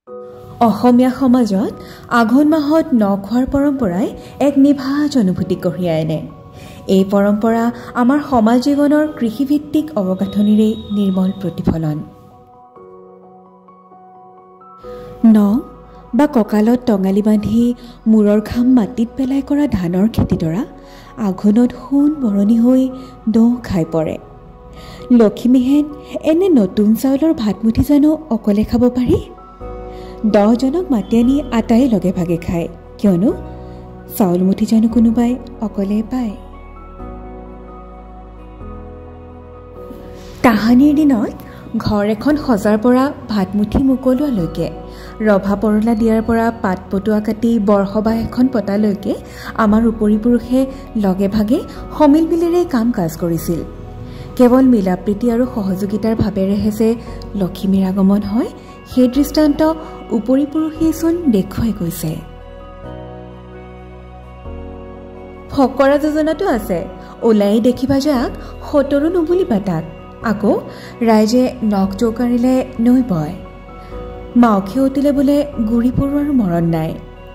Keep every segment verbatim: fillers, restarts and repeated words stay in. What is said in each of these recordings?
অসমীয়া সমাজত আঘোণ মাহত ন খোৱাৰ পৰম্পৰাই এক নিভাঁজ অনুভূতি কঢ়িয়াই আনে। এই পৰম্পৰা আমাৰ সমাজ জীৱনৰ কৃষিভিত্তিক অৱগাঁথনিৰে নিৰ্মল প্ৰতিফলন। ন বা কঁকালত টঙালি বান্ধি মূৰৰ ঘাম মাটিত পেলাই কৰা ধানৰ খেতিডৰা আঘোণত সোণ বৰণি হৈ দোঁ খাই পৰে। লক্ষীমীহেন এনে নতুন চাউলৰ ভাতমুঠি জানো অকলে খাব পাৰি? দহজনক মাতি আনি আটাই লগে ভাগে খায়, কিয়নো চাউল মুঠি জানো কোনোবাই অকলে পায়? তাহানিৰ দিনত ঘৰ এখন সজাৰ পৰা ভাতমুঠি মোকলোৱালৈকে, ৰভা পৰলা দিয়াৰ পৰা পাত পটুৱা কাটি বৰসবাহ এখন পতালৈকে আমাৰ উপৰি পুৰুষে লগে ভাগে সমিল মিলেৰে কাম কাজ কৰিছিল। কেৱল মিলাপ্ৰীতি আৰু সহযোগিতাৰ ভাৱেৰেহে যে লক্ষ্মীৰ আগমন হয়, সেই দৃষ্টান্ত উপৰি পুৰুষেইচোন দেখুৱাই গৈছে। ফকৰা যোজনাটো আছে, ওলাই দেখিবা যাক সতৰো নুবুলিবা তাক। আকৌ ৰাইজে নখ জোকাৰিলে নৈ বয়, মাওখে উঠিলে বোলে গুৰি পৰুৱাৰ মৰণ নাই।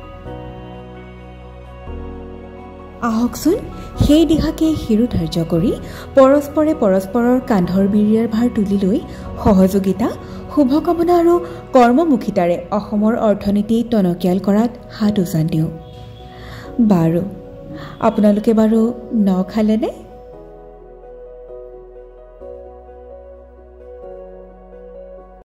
আহকচোন সেই দিহাকে শিৰোধাৰ্য কৰি পৰস্পৰে পৰস্পৰৰ কান্ধৰ বিৰিয়াৰ ভাৰ তুলি লৈ সহযোগিতা, শুভকামনা আৰু কৰ্মমুখিতাৰে অসমৰ অৰ্থনীতি টনকিয়াল কৰাত হাত উজান দিওঁ। বাৰু আপোনালোকে বাৰু ন খালেনে?